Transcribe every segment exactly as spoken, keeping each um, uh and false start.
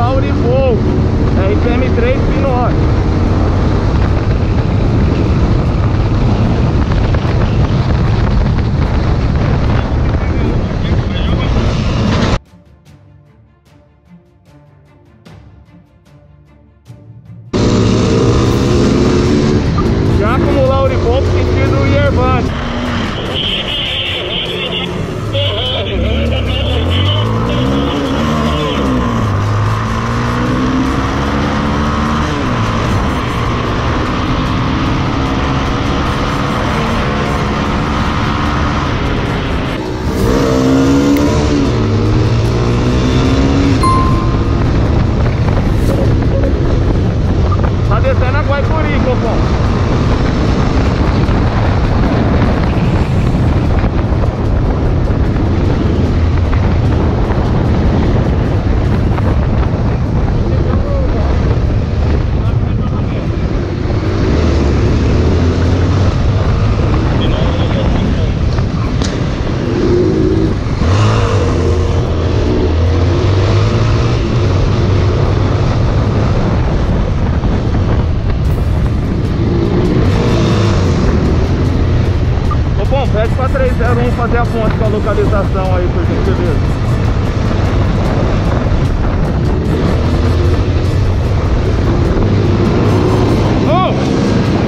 Laurivol R P M três Pinot. Já como Laurivol sentido Yerbani. Tá descendo a Guaicuri, Copom. Pede pra três zero um fazer a fonte com a localização aí, por gentileza. Oh!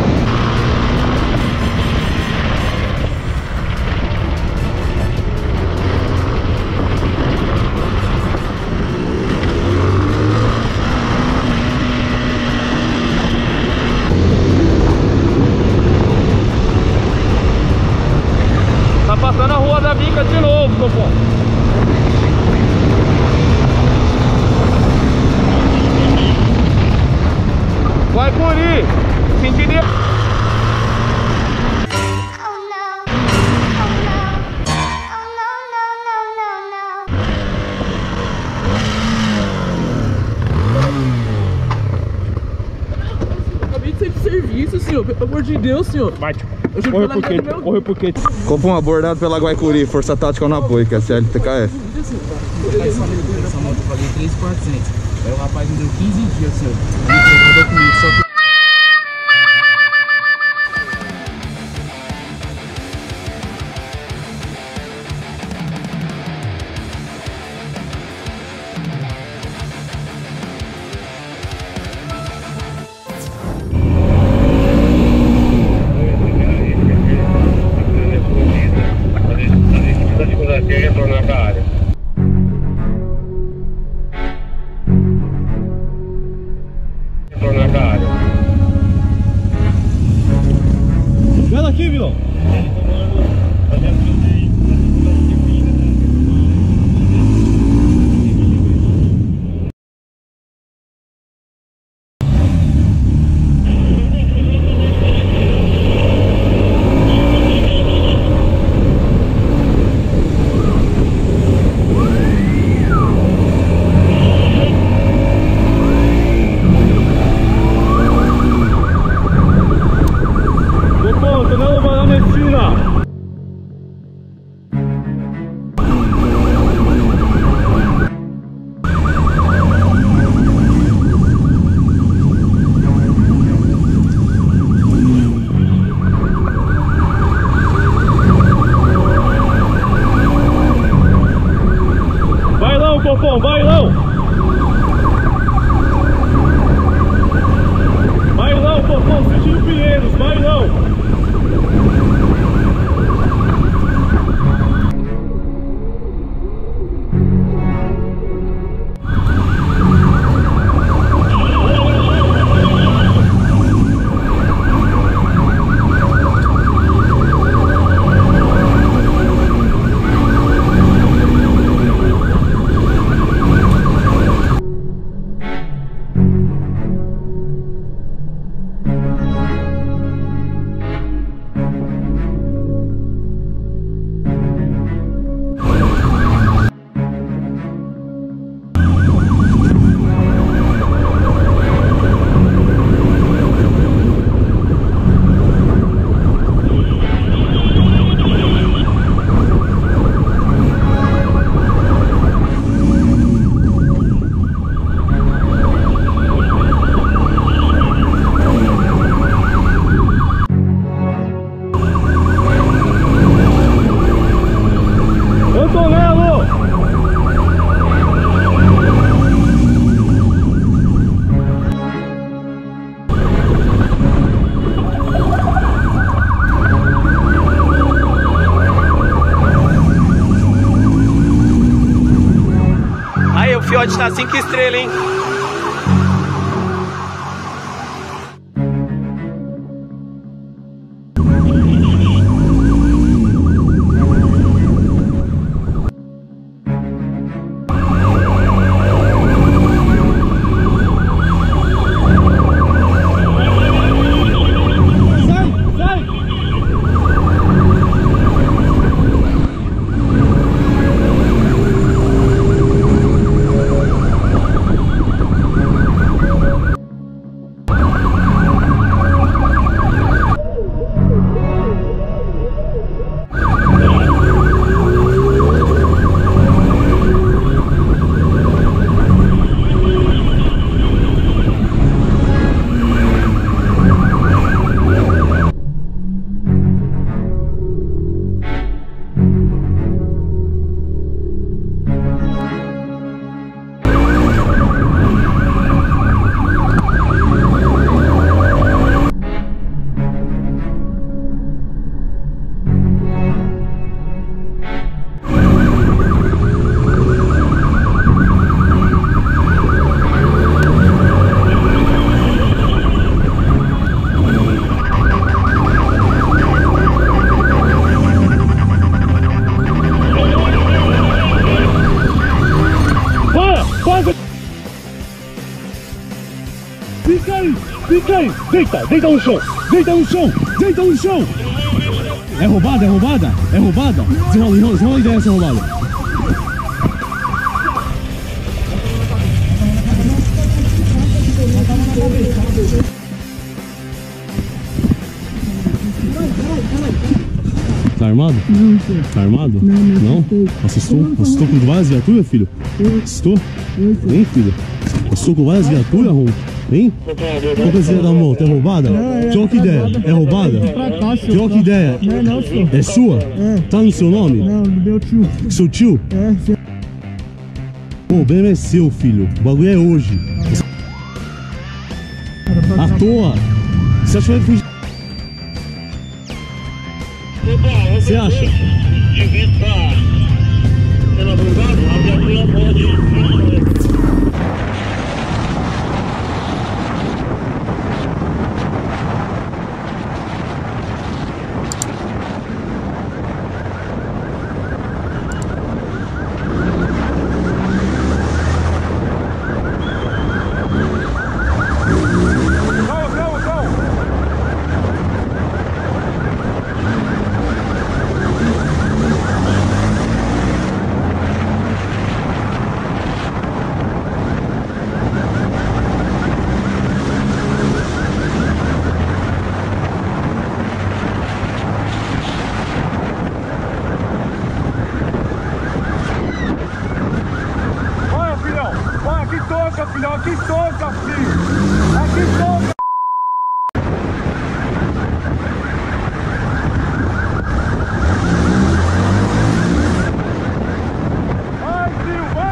Tá passando a Rua da Bica de novo, Copom. Guaicuri, sentiria. Acabei de sair de serviço, senhor. Pelo amor de Deus, senhor. Vai, tio. Corre por quê? Meu... Corre por quê? Copom abordado pela Guaicuri, Força Tática no apoio, que é a C L T K F. Essa moto eu paguei três mil e quatrocentos. Aí o rapaz me deu quinze dias, senhor. Ele entregou o documento, só que... Vendo aqui, vilão. Copom, bailão! Bailão, Copom, sentindo Pinheiros, bailão! Tá cinco estrelas, hein? Fica aí, fica aí, deita, deita no chão, deita no chão, deita no chão. É roubada, é roubada, é roubada. Desenrola, desenrola, desenrola a ideia dessa roubada. Tá armado? Não, filho. Tá armado? Não, não. Não? Assustou? Assustou com várias viaturas, filho? Assustou? Hein, filho? Assustou com várias viaturas, Ron? Hein? Qual que é essa da moto? É roubada? Troca ideia. É roubada? Troca ideia. Não, não, senhor. É sua? É. Tá no seu nome? Não, do meu tio. Seu tio? É, senhor. Pô, o B M é seu, filho. O bagulho é hoje. À toa. Você acha que vai fugir? Você acha? Devia estar sendo abordado, a viatura pode. Filhão, aqui toca, filho! Aqui toca! Vai, filho, vai!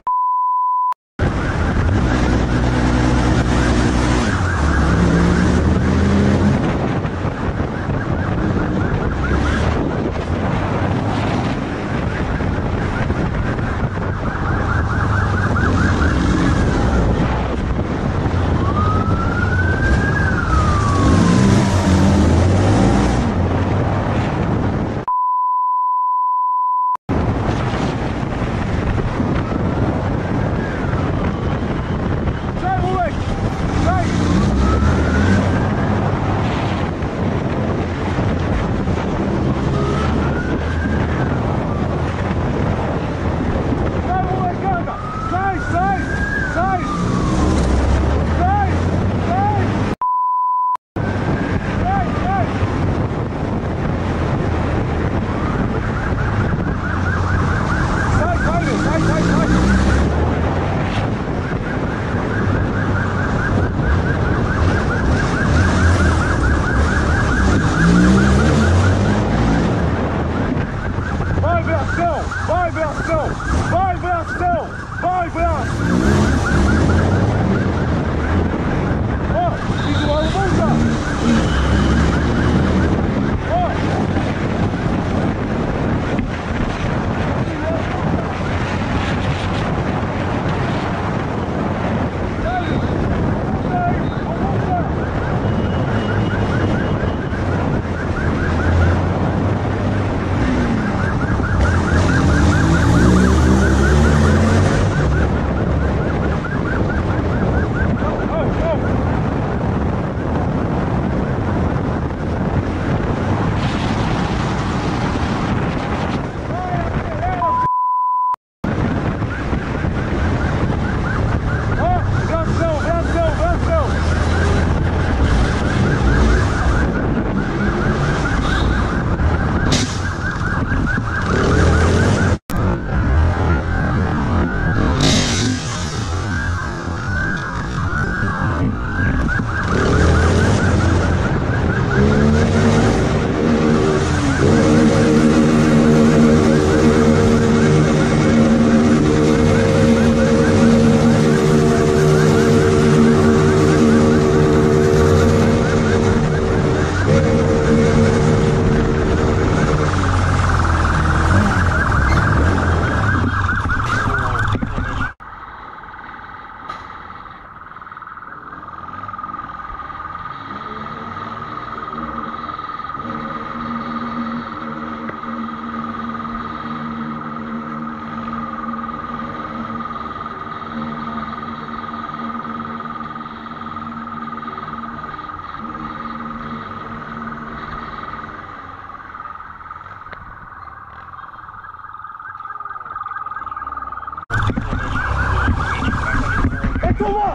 Vai, Bração! Vai, Bração! Vai, Bração!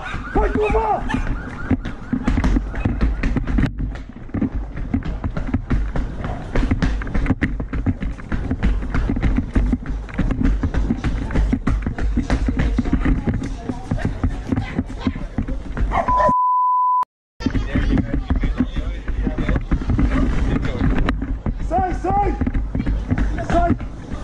Vai, curva! Sai, sai! Sai!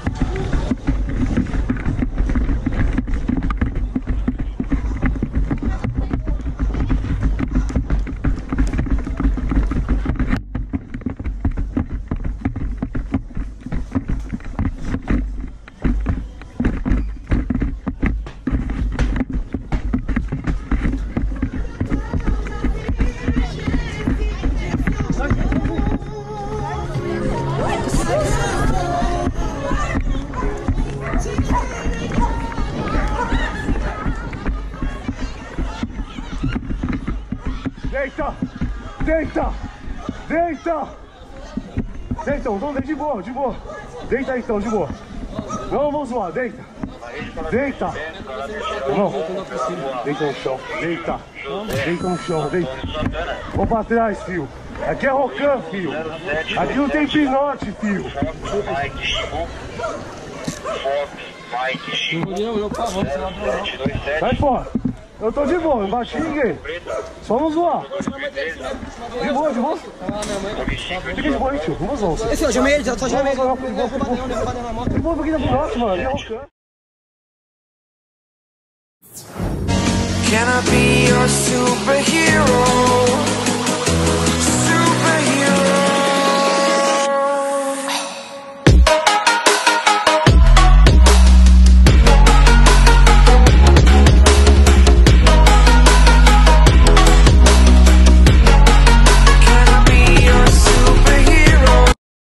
Deita! Deita! Deita! Deita, vamos de boa, de boa. Deita aí então, de boa. Não vamos zoar, deita. Deita! Não, deita no chão, deita. Deita no chão, deita. Vamos pra trás, filho. Aqui é Rocan, filho. Aqui não tem pinote, filho. Vai fora. Eu tô de boa, não bati ninguém. Só vamos zoar. De boa, de boa. Fica de boa aí, tio. Vamos zoar. Esse é o Jameir, eu sou Jameir. De boa, porque não é nosso, mano. É Rocan. Can I be your superhero?